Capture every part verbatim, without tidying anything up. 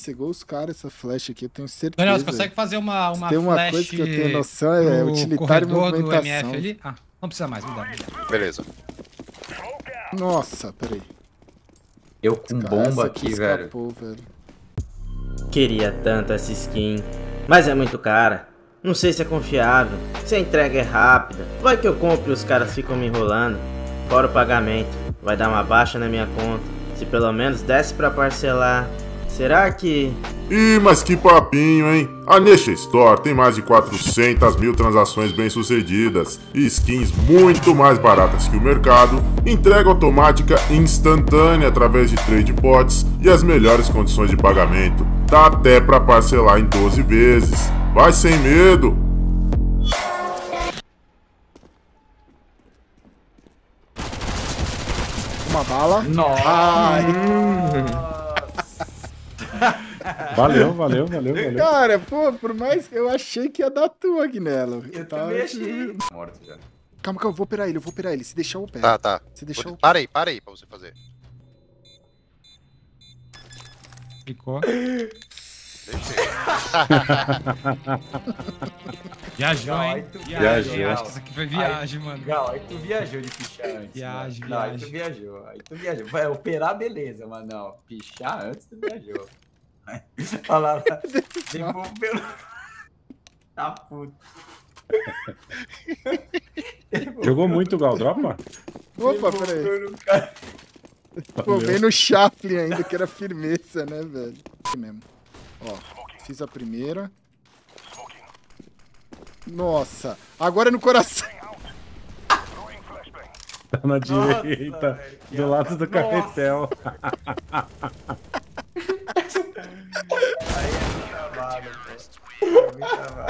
cegou os caras essa flecha aqui, eu tenho certeza. Daniel, você consegue fazer uma, uma tem uma flash coisa que eu tenho noção, é utilitário e movimentação. do M F ali? Ah, não precisa mais, me dá, me dá. Beleza. Nossa, peraí. Eu com Cara, bomba essa aqui, escapou, velho. velho. Queria tanto essa skin, mas é muito cara. Não sei se é confiável, se a entrega é rápida. Vai que eu compro e os caras ficam me enrolando. Fora o pagamento, vai dar uma baixa na minha conta. Se pelo menos desse pra parcelar. Será que... Ih, mas que papinho, hein? A Nesha Store tem mais de quatrocentas mil transações bem-sucedidas e skins muito mais baratas que o mercado, entrega automática instantânea através de trade pods e as melhores condições de pagamento. Dá até pra parcelar em doze vezes. Vai sem medo! Uma bala. Nossa! Ai. Valeu, valeu, valeu, valeu. Cara, pô, por mais que eu achei que ia dar tua, Agnello. Eu tava... também achei. Morto já. Calma, calma, eu vou operar ele, eu vou operar ele. Se deixar o pé. Tá, tá. Se deixar o... Para aí, para aí pra você fazer. Ficou. Deixei. Viajou, Não, hein? aí tu Viagem. viajou. Acho que isso aqui foi viagem, mano. Gal, aí tu viajou de pichar antes. Viagem, mano. Não, aí tu viagem. viajou. Aí tu viajou. Vai operar, beleza, mas não. Pichar antes tu viajou. Olha lá. Devolveu. Tá puto. Jogou muito o Galdropa? Opa, peraí. Pô, bem no Chaplin ainda, que era firmeza, né, velho? Aqui mesmo. Ó, fiz a primeira. Nossa, agora é no coração. Tá na direita, velho, do lado do carretel. Aí é muito trabalho, pô. É muito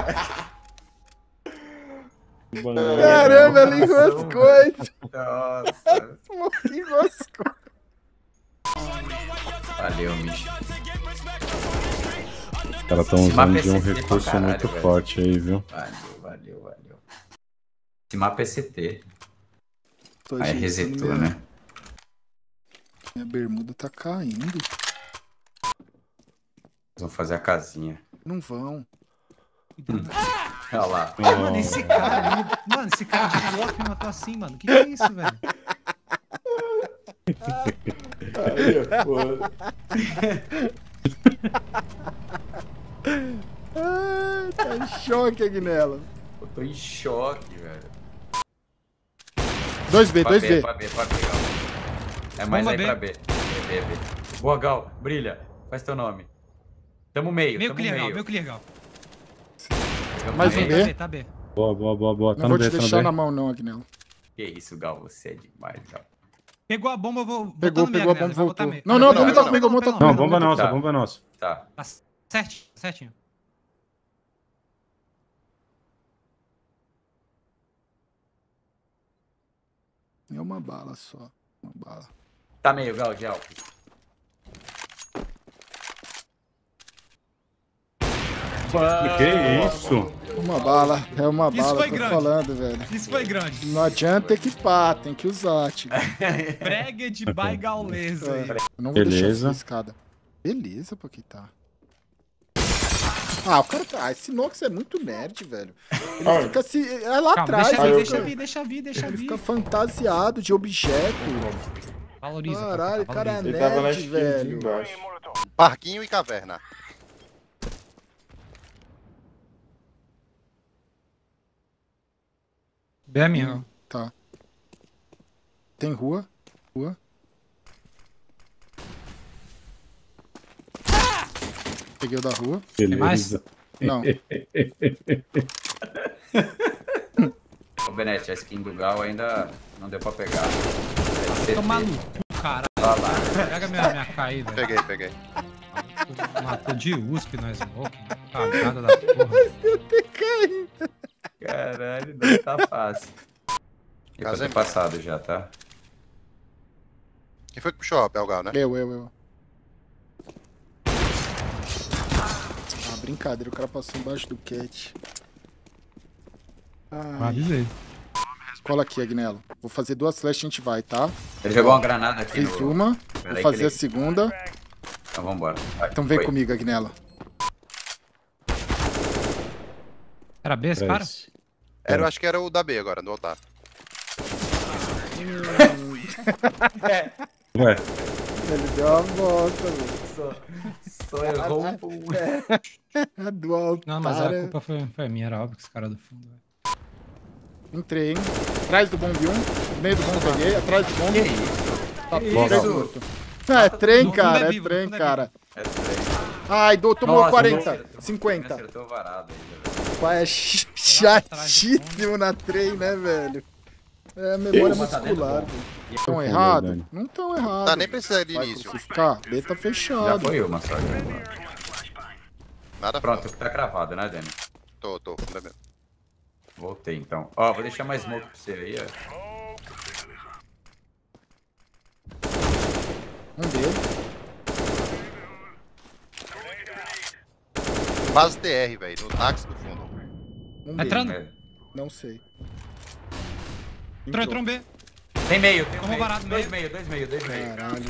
trabalho. Caramba, ela enroscou, hein? Nossa. Enroscou. Valeu, Micho. Os caras tão usando de um recurso caralho, muito velho. forte aí, viu? Valeu, valeu, valeu. Esse mapa é C T. Tô Aí ajeitando resetou, minha- né? Minha bermuda tá caindo. Vamos fazer a casinha. Não vão. Olha lá. Ah, mano, esse cara ali. Mano, esse cara de bloco me matou assim, mano. Que que é isso, velho? Aí, foda. Ai, tá em choque, Agnello. Eu tô em choque, velho. dois B, Pra dois B, B. pra B, pra B, Gal. É mais Bomba aí B. pra B. B, B, B. Boa, Gal. Brilha. Faz teu nome. Tamo meio, Meio tamo clear, gal, meio. meio clear, gal. Tamo Mais um meio. B. Tá B, tá B. Boa, boa, boa, boa. Tá Não no vou te B, tá no deixar B. na mão não, Agnello. Que isso, Gal. Você é demais, Gal. Pegou a bomba, eu vou. Pegou, botando pegou a meia, bomba, galera, vai botar voltou. meia. Não, não, não, não, não, tá não, comigo, não, tá não, Não, comigo. bomba nossa, Tá. bomba nossa. Tá. Tá certinho, certinho. É uma bala só. Uma bala. Tá meio, Gal, de alto. Que isso? Uma bala, é uma Isso bala, foi tô grande. falando, velho. Isso foi grande. Não adianta equipar, tem que usar, tio. Prega de bai gaulesa aí. Eu não vou deixar Beleza. essa escada. Beleza, porque tá. Ah, o cara tá. Ah, esse Nox é muito nerd, velho. Ele fica se. É lá Calma, atrás, deixa vir, ele deixa fica- vir, deixa vir, deixa Ele vir. fica fantasiado de objeto. Valoriza. Caralho, papai, cara é valoriza. Ele tava na nerd, esquina aqui velho. embaixo. Parquinho e caverna. B é minha. Tá. Tem rua. Rua. Peguei o da rua. mais? Beleza. Não. Ô, Benete, a skin do Gal ainda não deu pra pegar. É C T. Toma no cu, cara. Olha lá. Pega minha, minha K aí, velho. Peguei, peguei. Matou de U S P na Smoke. Cagada da porra. Caralho, não tá fácil. E pra Casa é ter passado já, tá? Quem foi que puxou a Belgal, né? Eu, eu, eu. Ah, brincadeira, o cara passou embaixo do cat. Ai. Avisei. Cola aqui, Agnello. Vou fazer duas flashes e a gente vai, tá? Ele jogou uma granada aqui Fiz no... uma, Pera vou aí fazer que a ele- segunda. Então vambora. Vai, Então vem foi. comigo, Agnello. Era B esse cara? Três. Era, eu acho que era o da B agora, do altar. Ué, Ele deu uma volta, velho. Só, só errou um pouco. Do altar. Não, mas a culpa foi, foi minha, era óbvio que esse cara do fundo. velho. Entrei, hein? Atrás do bombe um. No meio do bombe peguei. Atrás do bombe. Que isso? Tá Que tudo isso? morto. Ah, é trem, No fundo cara. é É vivo, no trem, fundo é cara. É três. Ai, do, tomou Nossa, quarenta. me acertou. Me cinquenta. acertou varado ainda, velho. Pai, é ch- chatíssimo na trem, né, velho? É memória Uma tá dentro do muscular, bombe. velho. Tão Foi, errado? Dani. Não tão errado. Tá, nem precisa de Vai início. crucificar? B tá Já fechado. foi uma só. Nada Pronto, fora. tá cravado, né, Dani? Tô, tô. Ainda bem. Voltei então. Ó, vou deixar mais smoke pra você aí, ó. Um dele. Base T R, velho. No táxi do fundo. Um Tá dele. entrando? É. Não sei. Entrou, entrou um B. Tem meio, tem um Tomou meio. varado, Dois meio. meio, dois meio, dois meio. Caralho.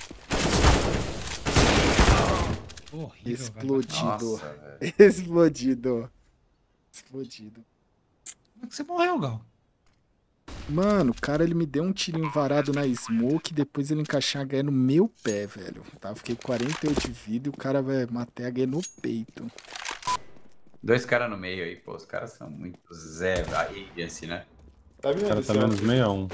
Horrível, velho. Explodido. Nossa, velho. Explodido. Explodido. Como é que você morreu, Gal? Mano, o cara ele me deu um tirinho varado na smoke, depois ele encaixou a H E no meu pé, velho. Tá? Fiquei quarenta e oito de vida e o cara vai matar a H E no peito. Dois caras no meio aí, pô. Os caras são muito zé, aí, assim, né? Tá o vendo? cara tá menos sessenta e um.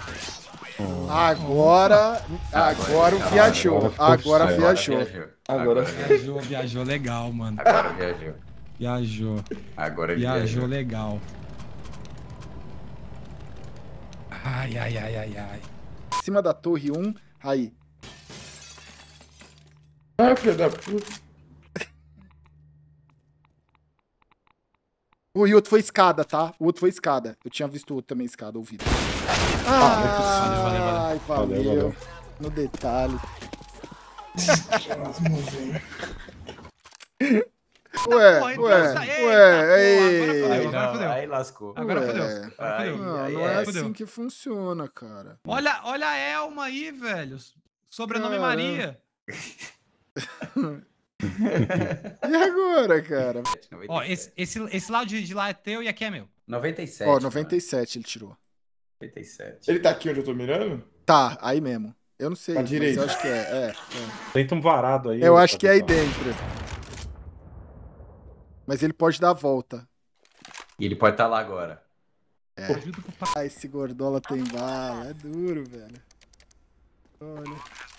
Agora, agora o viajou. Agora Agora viajou. Agora- Viajou, viajou legal, mano. Agora viajou. Viajou. Agora Viajou viajou. legal. Ai, ai, ai, ai, ai. Em cima da torre um, aí. Ah, filho da puta. O outro foi escada, tá? O outro foi escada. Eu tinha visto o outro também escada, ouvido. valeu, valeu, valeu. Ai, valeu. Valeu, valeu. No detalhe. Ué, Porra, então ué, essa- Eita, ué, porra, ei. agora Não, fudeu. aí lascou. Agora Ué. fodeu. Agora Ai, fodeu. Não, ai, não ai, é fudeu. assim que funciona, cara. Olha, olha a Elma aí, velho. Sobrenome Caramba. Maria. E agora, cara? Ó, esse, esse, esse lado de, de lá é teu e aqui é meu. noventa e sete. Ó, noventa e sete ele tirou. noventa e sete. Ele tá aqui onde eu tô mirando? Tá, aí mesmo. Eu não sei, Pra mas direita. eu acho que é. é, é. Tenta um varado aí. Eu acho que é aí Paquetão. dentro. Mas ele pode dar a volta. E ele pode estar lá agora. Ajuda pro Ah, esse gordola tem bala. É duro, velho. Olha.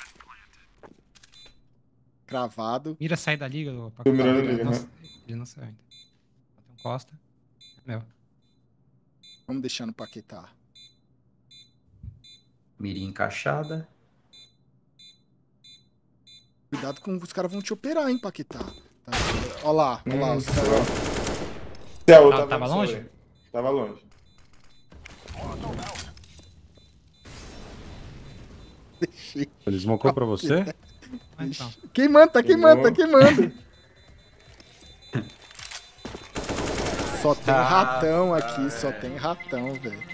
Cravado. Mira sair da liga. do- Tô mirando ele, nele, não, né? ele não saiu ainda. Tem um Costa. É meu. Vamos deixar no Paquetá. Mirinha encaixada. Cuidado com os caras vão te operar, hein, Paquetá. Tá? Ó lá, ó lá, Hum, os sei caras. lá. Céu, eu Tava- tava, tava vendo longe? só ele. Tava longe. Deixei. Ele smocou pra você? Ah, então. Queimando, tá queimando, tá queimando. Só tem Ah, ratão tá, aqui, só velho. tem ratão, velho.